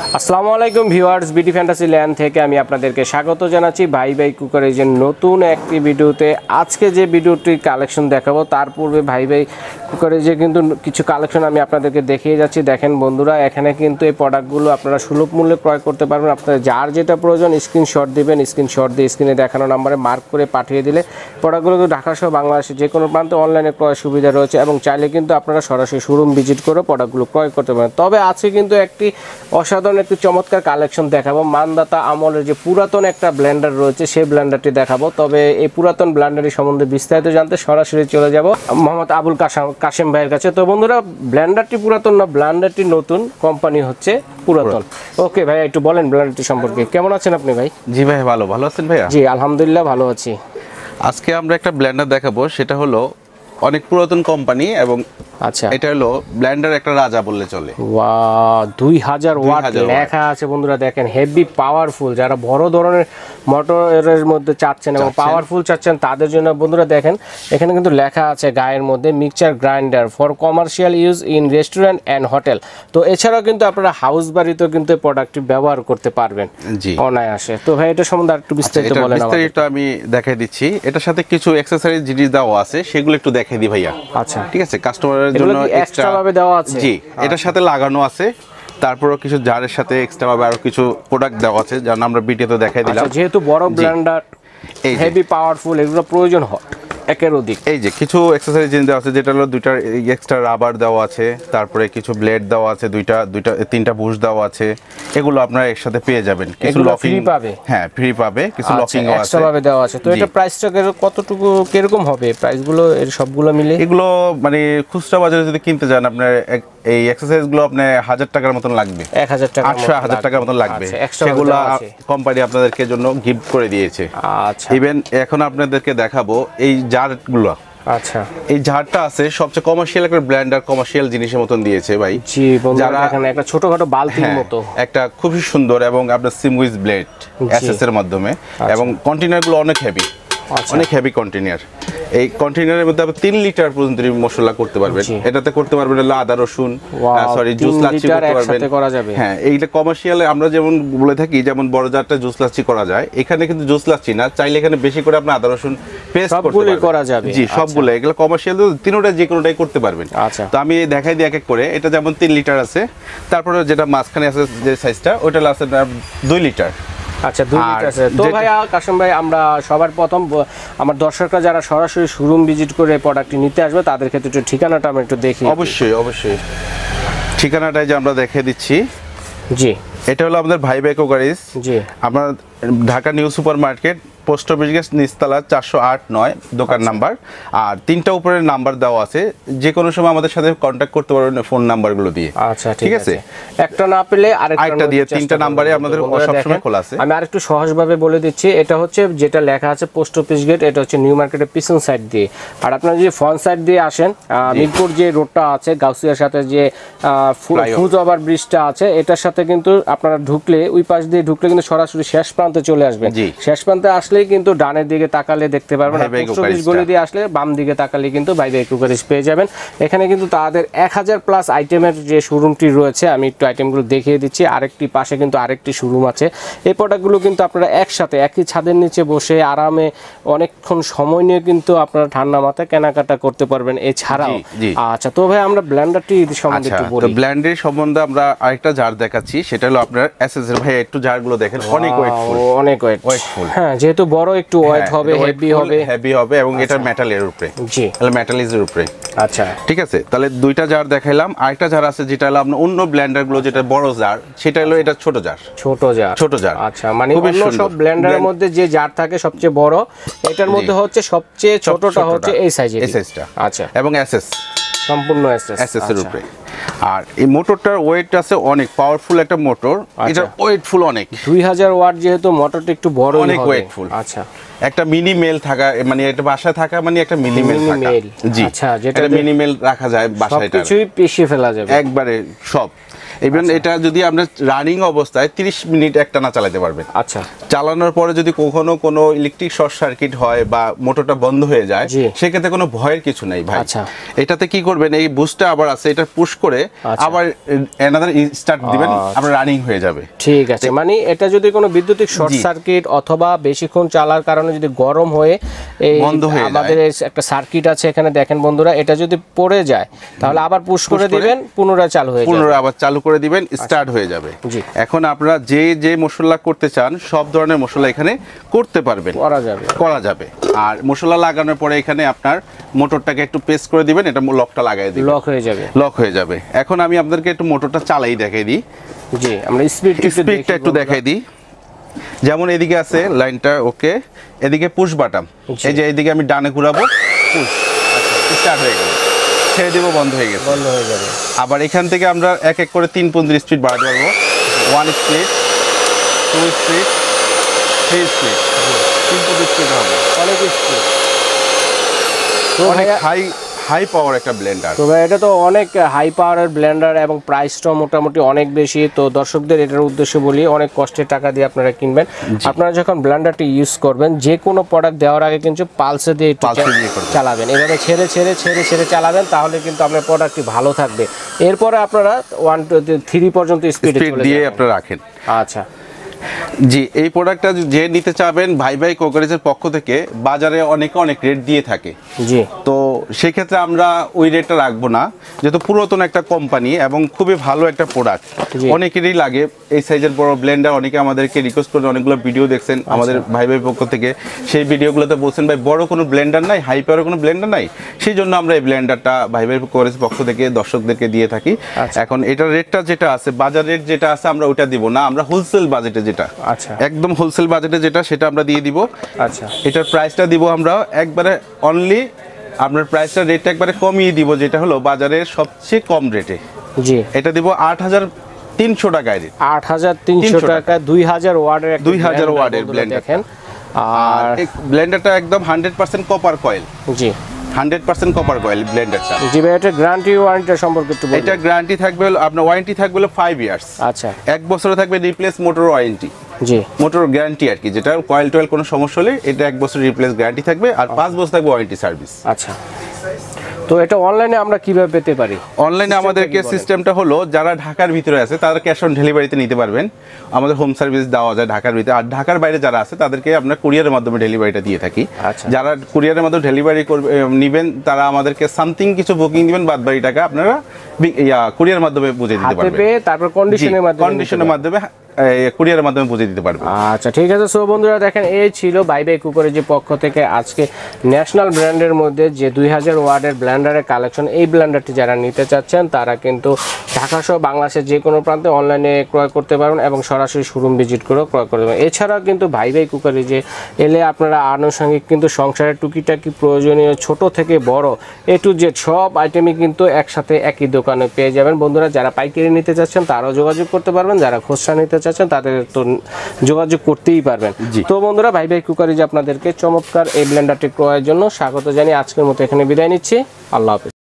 আসসালামু আলাইকুম viewers, BD ফ্যান্টাসিল্যান্ড থেকে আমি আপনাদেরকে স্বাগত জানাচ্ছি ভাই ভাই কুকারেজের নতুন একটি ভিডিওতে। আজকে যে ভিডিওটি কালেকশন দেখাবো তার পূর্বে ভাই ভাই কুকারেজে কিন্তু কিছু কালেকশন আমি আপনাদেরকে দেখিয়ে যাচ্ছি। দেখেন বন্ধুরা, এখানে কিন্তু এই প্রোডাক্টগুলো আপনারা সুলভ মূল্যে ক্রয় করতে পারবেন। আপনারা যার যেটা প্রয়োজন স্ক্রিনশট দিবেন, স্ক্রিনশট দিয়ে স্ক্রিনে দেখানো নাম্বারে মার্ক করে পাঠিয়ে দিলে প্রোডাক্টগুলো ঢাকা সহ বাংলাদেশের যে কোনো প্রান্তে অনলাইনে ক্রয় সুবিধা রয়েছে এবং চাইলে কিন্তু আপনারা সরাসরি শোরুম ভিজিট করে প্রোডাক্টগুলো ক্রয় করতে পারেন। তবে আজকে কিন্তু একটি অসাধারণ একটি চমৎকার কালেকশন দেখাবো। মানদাতা আমলের যে পুরাতন একটা ব্লেন্ডার রয়েছে সেই ব্লেন্ডারটি দেখাবো। তবে এই পুরাতন ব্লেন্ডারের সম্বন্ধে বিস্তারিত জানতে সরাসরি চলে যাব মোহাম্মদ আবুল কাশেম ভাইয়ের কাছে। তো বন্ধুরা, ব্লেন্ডারটি পুরাতন না, ব্লেন্ডারটি নতুন, কোম্পানি হচ্ছে পুরাতন। ওকে ভাই, একটু বলেন ব্লেন্ডারটি সম্পর্কে। কেমন আছেন আপনি ভাই? জি ভাই, ভালো আছেন ভাইয়া? জি আলহামদুলিল্লাহ ভালো আছি। আজকে আমরা একটা ব্লেন্ডার দেখাবো, সেটা হলো অনেক পুরাতন কোম্পানি এবং আচ্ছা, এটা হলো ব্লেন্ডার একটা রাজা বললে চলে। ওয়াও, 2000 ওয়াট লেখা আছে বন্ধুরা, দেখেন হেভি পাওয়ারফুল। যারা বড় ধরনের মোটরের মধ্যে চাচ্ছেন এবং পাওয়ারফুল চাচ্ছেন তাদের জন্য বন্ধুরা দেখেন এখানে কিন্তু লেখা আছে গায়ের মধ্যে mixture grinder for commercial use in restaurant and hotel. তো এছাড়াও কিন্তু আপনারা হাউস বাড়িতেও কিন্তু এই প্রোডাক্টটি ব্যবহার করতে পারবেন জি অনায়াসে। তো ভাই এটা সম্বন্ধে একটু বিস্তারিত বলেন। বিস্তারিত আমি দেখাই দিচ্ছি। এটার সাথে কিছু অ্যাকসেসরিজ জিনিস দেওয়া আছে, সেগুলো একটু দেখাই দিই ভাইয়া। আচ্ছা ঠিক আছে, কাস্টমারের জন্য এক্সট্রা ভাবে দেওয়া আছে। জি, এটার সাথে লাগানো আছে। তারপরও কিছু জারের সাথে এক্সট্রা ভাবে আরো কিছু প্রোডাক্ট দেওয়া আছে, যার আমরা ভিডিওতে দেখাই দিলাম। যেহেতু বড় ব্লেন্ডার হেভি পাওয়ারফুল, এগুলো প্রয়োজন হয় একের অধিক। এই যে কিছু অ্যাকসেসরি জিনিস দেওয়া আছে, যেটা হলো দুইটা এক্সট্রা রাবার দেওয়া আছে, তারপরে কিছু ব্লেড দেওয়া আছে, তিনটা বুশ দেওয়া আছে। এগুলো আপনারা একসাথে পেয়ে যাবেন। কিছু লকিং পাবে, হ্যাঁ ফ্রি পাবে, কিছু লকিং আছে, এক্সট্রা ভাবে দেওয়া আছে। তো এটা প্রাইসটা কতটুকু কিরকম হবে প্রাইসগুলো এর সবগুলো মিলে? এগুলো মানে খুচরা বাজারে যদি কিনতে যান আপনার এই এক্সারসাইজ গুলো আপনার 1000 টাকার মতন লাগবে। 1000 টাকা, 1000 টাকার মতন লাগবে। সেগুলো কোম্পানি আপনাদেরকে জন্য গিফট করে দিয়েছে। আচ্ছা, ইভেন এখন আপনাদেরকে দেখাবো এই জারগুলো। আচ্ছা, এই জারটা আছে সবচেয়ে কমার্শিয়াল একটা ব্লেন্ডার, কমার্শিয়াল জিনিসের মতন দিয়েছে ভাই। জি বন্ধুরা, এখানে একটা ছোটখাটো বালতির মতো একটা খুবই সুন্দর এবং আপনার সিমউইজ ব্লেড এসএস এর মাধ্যমে, এবং কন্টেইনার গুলো অনেক হেভি, অনেক হেভি কন্টেইনার। এই কন্টেইনারের মধ্যে আপনি 3 লিটার পর্যন্ত মশলা করতে পারবেন। এটাতে করতে পারবেন আদা রসুন, সরি জুস লাচ্ছি করতে পারবেন। হ্যাঁ, এইটা কমার্শিয়ালে আমরা যেমন বলে থাকি, যেমন বড় জারটা জুস লাচ্ছি করা যায়, এখানে কিন্তু জুস লাচ্ছি না, চাইলে এখানে বেশি করে আপনি আদা রসুন পেস্ট করা যাবে। জি, সবগুলো এগুলো কমার্শিয়াল, তিনটা যে কোনোটাই করতে পারবেন। তো আমি দেখাই দিই এক এক করে। এটা যেমন 3 লিটার আছে, তারপরে যেটা মাঝখানে আছে যে সাইজটা, ওইটা আছে 2 লিটার। আচ্ছা, 2 লিটার আছে। তো ভাইয়া কাশেম ভাই, আমরা সবার প্রথম আমার দর্শকরা যারা সরাসরি শোরুম ভিজিট করে প্রোডাক্টটি নিতে আসবে তাদের ক্ষেত্রে একটু ঠিকানাটা আমি একটু দেখি। অবশ্যই ঠিকানাটাই যে আমরা দেখিয়ে দিচ্ছি। জি, এটা হলো আমাদের ভাই ভাই কুকারিজ। জি, আমরা Dhaka new super market, post office gate নিচতলা 408-9 দোকান নাম্বার। আর 3টা উপরের নাম্বার দেওয়া আছে, যে কোনো সময় আমাদের সাথে কন্ট্যাক্ট করতে পারবেন ফোন নাম্বারগুলো দিয়ে। আচ্ছা, ঠিক আছে। একটা না পেলে আরেকটা দিয়ে 3টা নাম্বারে আমাদের সবসময় খোলা আছে। আমি আরেকটু সহজভাবে বলে দিচ্ছি। এটা হচ্ছে যেটা লেখা আছে পোস্ট অফিস গেট, এটা হচ্ছে নিউ মার্কেটের পিছন সাইড দিয়ে। আর আপনারা যদি ফ্রন্ট সাইড দিয়ে আসেন, মিরপুর যে রোডটা আছে গাউসিয়ার সাথে যে ফুজ ওভার ব্রিজটা আছে, এটার সাথে কিন্তু আপনারা ঢুকলে, ওই পাশ দিয়ে ঢুকলে কিন্তু সরাসরি শেষ প্রান্তে চলে আসবেন। শেষ প্রান্তে আসলে কিন্তু ডানের দিকে তাকালে দেখতে পারবেন, গলি দিয়ে আসলে বাম দিকে তাকালে কিন্তু ভাই ভাই কুকারিজ পেয়ে যাবেন। এখানে কিন্তু তাদের 1000 প্লাস আইটেমের যে শোরুমটি রয়েছে, আমি একটু আইটেমগুলো দেখিয়ে দিচ্ছি। আরেকটি পাশে কিন্তু আরেকটি শোরুম আছে। এই প্রোডাক্টগুলো কিন্তু আপনারা একসাথে একই ছাদের নিচে বসে আরামে অনেকক্ষণ সময় নিয়ে কিন্তু আপনারা ঠান্ডা মাথায় কেনাকাটা করতে পারবেন। এছাড়াও আচ্ছা, তো ভাই আমরা ব্লেন্ডারটি সম্বন্ধে একটু বলি। ব্লেন্ডার সম্বন্ধে আমরা আরেকটা জার দেখাচ্ছি, সেটা হলো আপনার এসএস এর। ভাই একটু জারগুলো দেখেন, অনেক ওয়েটফুল। হ্যাঁ, যেহেতু বড় একটু ওয়েট হবে, হেভি হবে এবং এটা মেটালের উপরে। জি, তাহলে মেটালিজের উপরে। আচ্ছা, ঠিক আছে। তাহলে 2টা জার দেখাইলাম। আরেকটা জার আছে যেটা হলো আপনার অন্য ব্লেন্ডার গুলো, যেটা বড় জার, সেটা হলো এটা ছোট জার। আচ্ছা, মানে অন্য সব ব্লেন্ডারের মধ্যে যে জার থাকে সবচেয়ে বড়, এটার মধ্যে হচ্ছে সবচেয়ে ছোটটা হচ্ছে এই সাইজের এসএসটা। আচ্ছা, এবং এসএস সম্পূর্ণ এসএস এর উপরে। আর এই মোটরটার ওয়েট আছে অনেক পাওয়ারফুল একটা মোটর। এটা ওয়েটফুল অনেক, 2000 ওয়াট, যেহেতু মোটরটা একটু বড়, অনেক ওয়েটফুল। আচ্ছা, একটা মিনি মেল থাকা, মানে একটা বাসায় থাকা মানে একটা মিনি মেল থাকা। জি, আচ্ছা, যেটা মিনি মেল রাখা যায় বাসায়, কিছুই পেশি ফেলা যাবে একবারে সব। ইভেন এটা যদি আপনি রানিং অবস্থায় 30 মিনিট একটানা চালাতে পারবেন। আচ্ছা, চালানোর পরে যদি কখনো কোনো ইলেকট্রিক শর্ট সার্কিট হয় বা মোটরটা বন্ধ হয়ে যায়, সেক্ষেত্রে কোনো ভয়ের কিছু নাই ভাই। এটাতে কি করবেন, এই বুস্টটা আবার আছে, এটা পুশ করে আবার অ্যানাদার স্টার্ট দিবেন, আবার রানিং হয়ে যাবে। ঠিক আছে, মানে এটা যদি কোনো বৈদ্যুতিক শর্ট সার্কিট অথবা বেশিক্ষণ চালার কারণে যদি গরম হয়ে এই বন্ধ হয়ে যায়, আমাদের একটা সার্কিট আছে এখানে দেখেন বন্ধুরা, এটা যদি পড়ে যায় তাহলে আবার পুশ করে দিবেন, পুনরায় চালু হয়ে যাবে, পুনরায় আবার চালু করে দিবেন, স্টার্ট হয়ে যাবে। এখন আপনারা যে যে মশলা করতে চান সব ধরনের মশলা এখানে করতে পারবেন, করা যাবে। আর মশলা লাগানোর পরে এখানে আপনার মোটরটাকে একটু প্রেস করে দিবেন, এটা লকটা লাগাই দিবেন, লক হয়ে যাবে। এখন আমি আপনাদেরকে একটু মোটরটা চালাই দেখাই দিই। জি, আমরা স্পিডটা একটু দেখাই দিই। যেমন এদিকে আছে লাইনটা, ওকে, এদিকে পুশ বাটন, এই যে এইদিকে আমি ডানে ঘোরাবো, পুশ, স্টার্ট হয়ে গেল, ছেড়ে দেবো, বন্ধ হয়ে গেছে, বন্ধ হয়ে যাবে। আবার এখান থেকে আমরা এক এক করে 3 পর্যন্ত স্পিড বাড়াতে পারবো। 1 স্পিড, 2 স্পিড, 3 স্পিড, 3 স্পিড হবে, অনেক স্পিড, অনেক হাই পাওয়ার একটা ব্লেন্ডার। তো ভাই এটা তো অনেক হাই পাওয়ারের ব্লেন্ডার এবং প্রাইসটাও মোটামুটি অনেক বেশি। তো দর্শকদের এটার উদ্দেশ্যে বলি, অনেক কষ্টের টাকা দিয়ে আপনারা কিনবেন, আপনারা যখন ব্লেন্ডারটি ইউজ করবেন যে কোনো প্রোডাক্ট দেওয়ার আগে কিন্তু পালসে দিয়ে চালাবেন, এভাবে ছেড়ে ছেড়ে ছেড়ে ছেড়ে চালাবেন, তাহলে কিন্তু আপনার প্রোডাক্টটি ভালো থাকবে। এরপরে আপনারা 1 2 3 পর্যন্ত স্পিড দিয়ে আপনারা রাখেন। আচ্ছা জি, এই প্রোডাক্টটা যে নিতে চাবেন ভাই ভাই কোকারিজের পক্ষ থেকে বাজারে অনেক রেট দিয়ে থাকে। জি, তো সেই ক্ষেত্রে আমরা ওই রেটটা রাখবো না, যেহেতু পুরাতন একটা কোম্পানি এবং খুবই ভালো একটা প্রোডাক্ট, অনেকেরই লাগে এই সাইজের বড় ব্লেন্ডার। অনেকে আমাদেরকে রিকোয়েস্ট করে অনেকগুলো ভিডিও দেখছেন আমাদের ভাই ভাই পক্ষ থেকে, সেই ভিডিওগুলোতে বলছেন ভাই বড় কোনো ব্লেন্ডার নাই, হাই পাওয়ার কোনো ব্লেন্ডার নাই, সেই জন্য আমরা এই ব্লেন্ডারটা ভাই ভাই কোকারিজের পক্ষ থেকে দর্শকদেরকে দিয়ে থাকি। এখন এটার রেটটা যেটা আছে, বাজার রেট যেটা আছে, আমরা ওইটা দিব না, আমরা হোলসেল বাজেটে যেটা, একদম হোলসেল বাজেটে যেটা, সেটা আমরা দিয়ে দিব। আচ্ছা, এটার প্রাইসটা দিব আমরা একবারে অনলি, আপনার প্রাইসটা রেটটা একবারে কমিয়ে দিব, যেটা হলো বাজারের সবচেয়ে কম রেটে। জি, এটা দিব 8300 টাকায়, 8300 টাকা 2000 ওয়াটের, 2000 ওয়াটের ব্লেন্ডার দেখেন। আর এই ব্লেন্ডারটা একদম 100% কপার কয়েল। জি, 100% কপার কয়েল ব্লেন্ডারটা। জি ভাই, এটা গ্যারান্টি ওয়ারেন্টি সম্পর্কে একটু বলুন। এটা গ্যারান্টি থাকবে, আপনার ওয়ারেন্টি থাকবে 5 ইয়ার্স। আচ্ছা, 1 বছরে থাকবে রিপ্লেস মোটর ওয়ারেন্টি। জি, মোটর গ্যারান্টি আর কি, যেটা কয়েল টয়েল কোনো সমস্যা হলে এটা 1 বছর রিপ্লেস গ্যারান্টি থাকবে, আর 5 বছর থাকবে ওয়ারেন্টি সার্ভিস। আচ্ছা, তো এটা অনলাইনে আমরা কিভাবে পেতে পারি? অনলাইনে আমাদেরকে সিস্টেমটা হলো, যারা ঢাকার ভিতরে আছে তারা ক্যাশ অন ডেলিভারিতে নিতে পারবেন, আমাদের হোম সার্ভিস দেওয়া যায় ঢাকার ভিতরে। আর ঢাকার বাইরে যারা আছে তাদেরকে আমরা কুরিয়ারের মাধ্যমে ডেলিভারিটা দিয়ে থাকি। যারা কুরিয়ারের মাধ্যমে ডেলিভারি করবে নেবেন, তারা আমাদেরকে সামথিং কিছু বুকিং দিবেন, বাদ বাকি টাকা আপনারা কুরিয়ারের মাধ্যমে বুঝে দিতে পারবেন, তারপর কন্ডিশনের মাধ্যমে কুরিয়ারের মাধ্যমে বুঝে দিতে পারবে। আচ্ছা, ঠিক আছে। সো বন্ধুরা দেখেন, এই ছিল ভাই ভাই কুকারিজের পক্ষ থেকে আজকে ন্যাশনাল ব্র্যান্ডের মধ্যে যে 2000 ওয়াটের ব্লেন্ডারের কালেকশন। এই ব্লেন্ডারটি যারা নিতে চাচ্ছেন তারা কিন্তু ঢাকা সহ বাংলাদেশের যে কোনো প্রান্তে অনলাইনে ক্রয় করতে পারবেন এবং সরাসরি শোরুম ভিজিট করেও ক্রয় করতে পারবেন। এছাড়াও কিন্তু ভাই ভাই কুকারিজে এলে আপনারা আনুষঙ্গিক কিন্তু সংসারের টুকিটাকি প্রয়োজনীয় ছোট থেকে বড় A to Z সব আইটেমই কিন্তু একসাথে একই দোকানে পেয়ে যাবেন। বন্ধুরা যারা পাইকারি নিতে চাচ্ছেন তারাও যোগাযোগ করতে পারবেন, যারা খুচরা নিতে চাচ্ছেন তাদের তো যোগাযোগ করতেই পারবেন। তো বন্ধুরা, ভাই ভাই কুকারিজে আপনাদেরকে চমৎকার এই ব্লেন্ডারটি ক্রয়ের জন্য স্বাগত জানিয়ে আজকের মতো এখানে বিদায় নিচ্ছি। আল্লাহ হাফেজ।